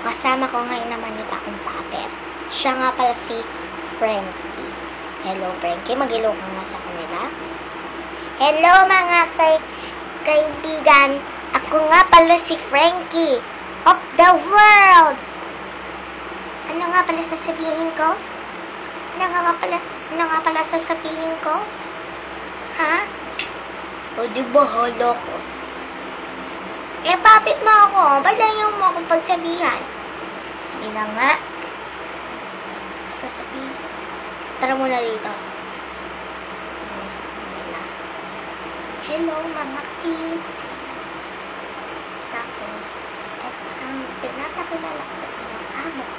Kasama ko ngayon naman yung akong puppet. Siya nga pala si Frankie. Hello, Frankie. Mag-hello ka nga sa kanila. Hello, mga kaibigan. Ako nga pala si Frankie of the world. Ano nga pala sasabihin ko? Ano nga pala sasabihin ko? Ha? O, di ba hala ko? Eh, puppet mo ako. Ba't ayaw mo akong pagsabihan? Sige na nga. Sasabihin. Tara muna dito. Hello, mga kids. Tapos, at ang pinapakilala ko sa inyo, amo ko.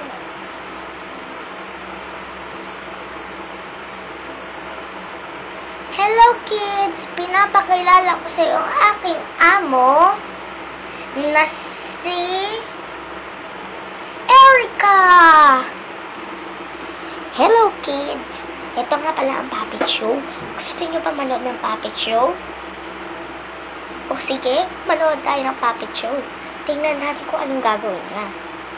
Hello, kids. Pinapakilala ko sa iyo ang aking amo na si Erica. Hello, kids. Ito nga pala ang puppet show. Gusto niyo ba manood ng puppet show? O sige, manood tayo ng puppet show. Tingnan natin kung anong gagawin niya.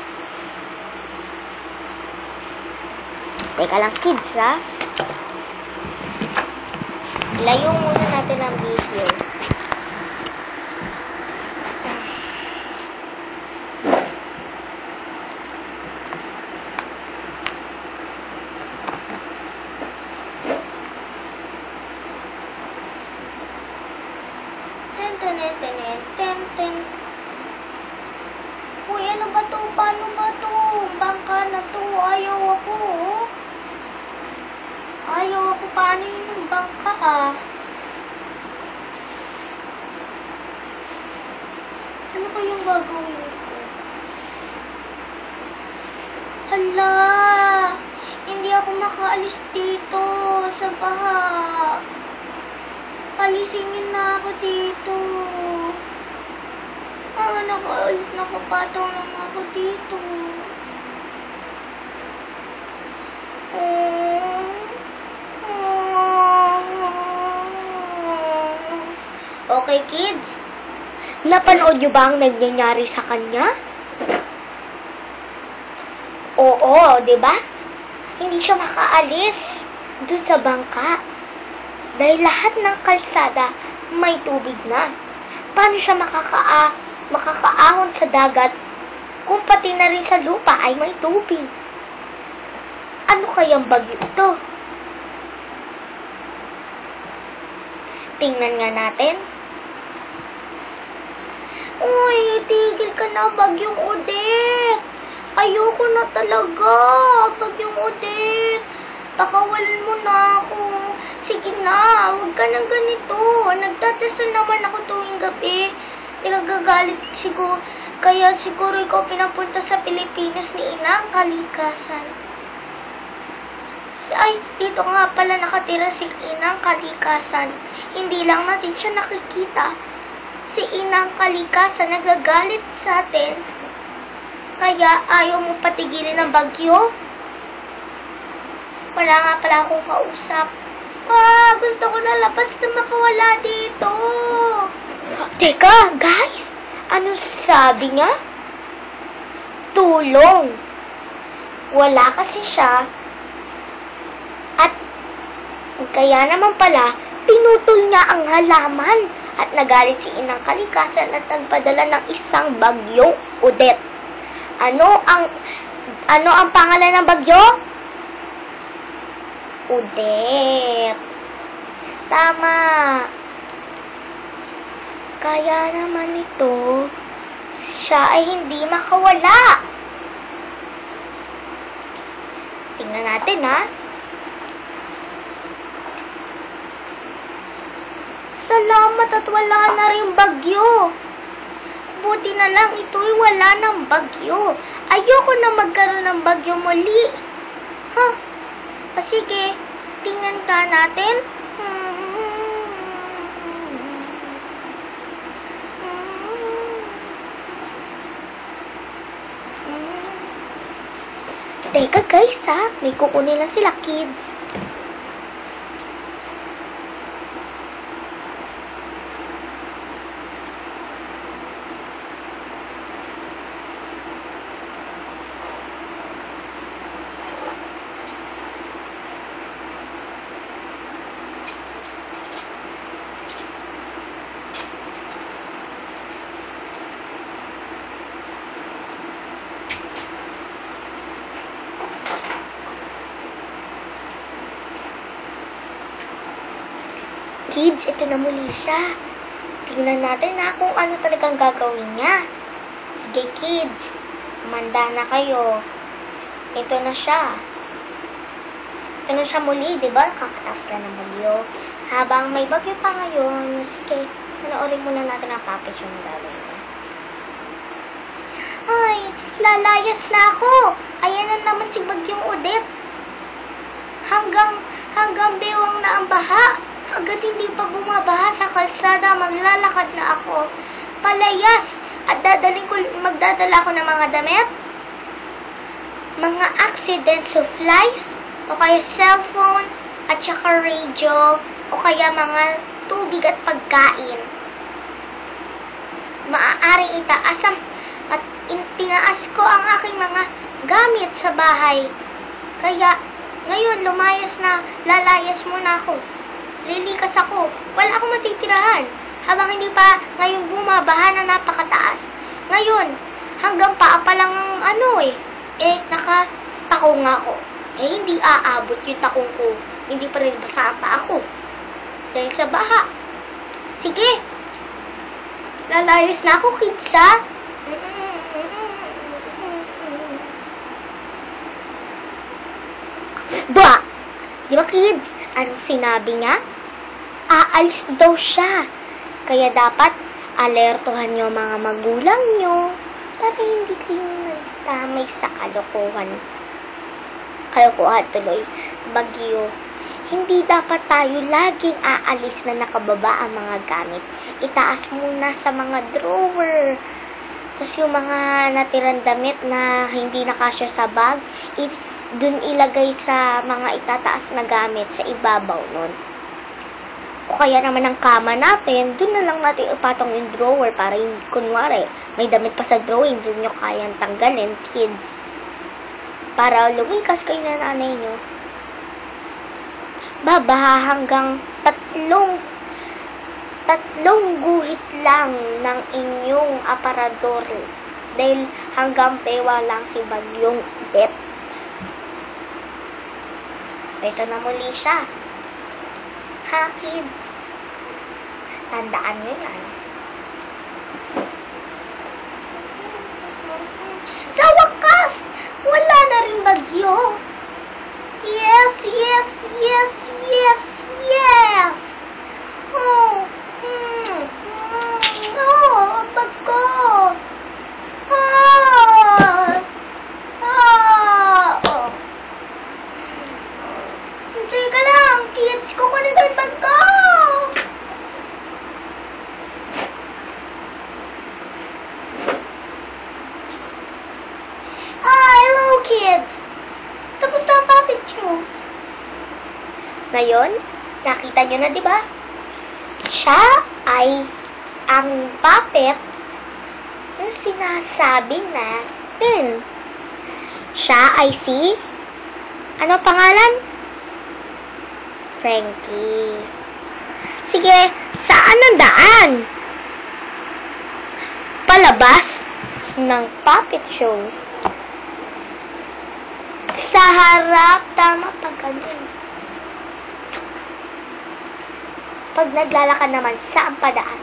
Teka lang, kids, ha? Ilayo muna natin ang video. Uy, ano ba to? Paano ba to? Bangka na to. Ayaw ako. Ayaw ako. Paano yun yung bangka, ah? Ano kayang gagawin ko? Hala! Hindi ako makaalis dito sa baha. Palisingin na ako dito. Nakapatong lang ako dito. Okay, kids. Napanood nyo ba ang nangyayari sa kanya? Oo, di ba? Hindi siya makaalis dun sa bangka. Dahil lahat ng kalsada may tubig na. Paano siya makakaahon sa dagat kung pati na rin sa lupa ay may tubig? Ano kayang bagyo ito? Tingnan nga natin. Uy, tigil ka na, Bagyong Odette. Ayoko na talaga, Bagyong Odette. Pakawalan mo na ako. Sige na, huwag ka na ganito. Nagdadasal naman ako tuwing gabi. Nagagalit siguro. Kaya siguro ikaw pinapunta sa Pilipinas ni Inang Kalikasan. Ay, dito nga pala nakatira si Inang Kalikasan. Hindi lang natin siya nakikita. Si Inang Kalikasan nagagalit sa atin. Kaya ayaw mo patigilin ng bagyo? Wala nga pala akong kausap. Gusto ko na labas na makawala dito. Teka, guys. Ano sabi niya? Tulong. Wala kasi siya. At kaya naman pala, pinutol niya ang halaman. At nagalit si Inang Kalikasan at nagpadala ng isang bagyong Odette. Ano ang pangalan ng bagyo? Odette. Tama. Kaya naman ito, siya ay hindi makawala. Tingnan natin, ha? Salamat at wala na rin bagyo. Buti na lang ito'y wala ng bagyo. Ayoko na magkaroon ng bagyo muli. Sige, tingnan ka natin. Teka guys, may kukunin na sila, kids. Kids, ito na muli siya. Tingnan natin na kung ano talagang gagawin niya. Sige, kids. Manda na kayo. Ito na siya. Ito na siya muli, di ba? Kakataas lang ng bagyo. Habang may bagyo pa ngayon, sige, panoorin muna natin ang puppet show na gagawin niya. Ay, lalayas na ako. Ayan na naman si Bagyong Odette. Hanggang bewang na ang baha. Hanggat hindi pa bumabaha sa kalsada, maglalakad na ako palayas at magdadala ko ng mga damit, mga accident supplies, o kaya cellphone, at saka radio, o kaya mga tubig at pagkain. Maaaring itaas at tinaas ko ang aking mga gamit sa bahay. Kaya, ngayon, lalayas muna ako. Lilikas ako. Wala akong matitirahan. Habang hindi pa ngayon bumabaha na napakataas. Ngayon, hanggang paa pa lang ang nakatakong ako. Hindi aabot yung takong ko. Hindi pa rin basa ang paa ko. Dahil sa baha. Sige. Lalayas na ako, kids, ha? Ba! Di ba, kids? Anong sinabi niya? Aalis daw siya. Kaya dapat alertuhan niyo mga magulang niyo para hindi kayo nagtamay sa kalokohan. Kalokohan tuloy. Bagyo. Hindi dapat tayo laging aalis na nakababa ang mga gamit. Itaas muna sa mga drawer. Tapos yung mga natirang damit na hindi nakasya sa bag, dun ilagay sa mga itataas na gamit sa ibabaw nun. O kaya naman ang kama natin, dun na lang natin ipatong yung drawer para yung, kunwari, may damit pa sa drawing, dun nyo kayang tanggalin, kids. Para lumikas kayo na nanay nyo. Babaha hanggang tatlong guhit lang ng inyong aparador dahil hanggang pewa lang si Bagyong Odette. Ito na muli siya. Ha, kids? Tandaan nyo yan. Sa wakas! Wala na rin bagyo. Yes, yes, yes, yes, yes! Oh, oh, bag ko! Oh. Teka lang, kids, kukunin ko yung bag ko! Hello, kids! Tapos na ang puppet show. Ngayon, nakita nyo na, di ba? Siya ay ang puppet na sinasabi natin. Siya ay si... Ano pangalan? Frankie. Sige, saan ang daan? Palabas ng puppet show. Sa harap, tama pag ganun. Pag naglalakad naman, saan pa daan?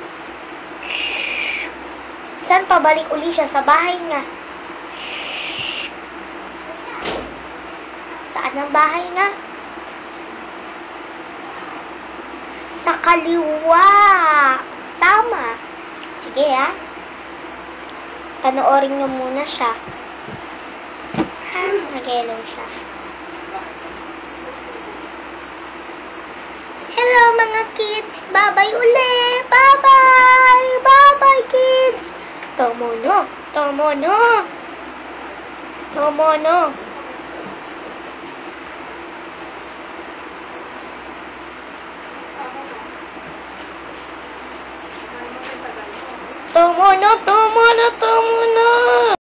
Saan pabalik uli siya? Sa bahay nga. Saan ang bahay nga? Sa kaliwa. Tama. Sige, ha? Panoorin nyo muna siya. Nag-hello siya. Hello mga kids! Bye-bye uli! Bye-bye! Bye-bye kids! Tomono! Tomono! Tomono! Tomono! Tomono! Tomono!